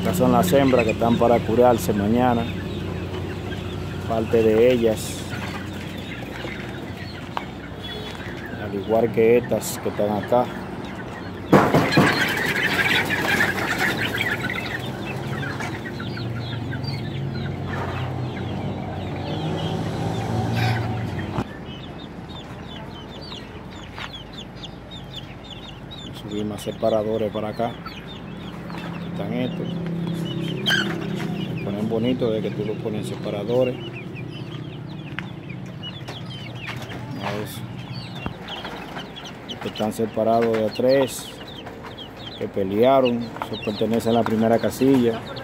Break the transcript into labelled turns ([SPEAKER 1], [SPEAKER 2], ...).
[SPEAKER 1] Estas son las hembras que están para curarse mañana. Parte de ellas, al igual que estas que están acá. Subí más separadores para acá. Aquí están estos. Se ponen bonitos de que tú lo pones en separadores. Que están separados de a tres, que pelearon, eso pertenece a la primera casilla.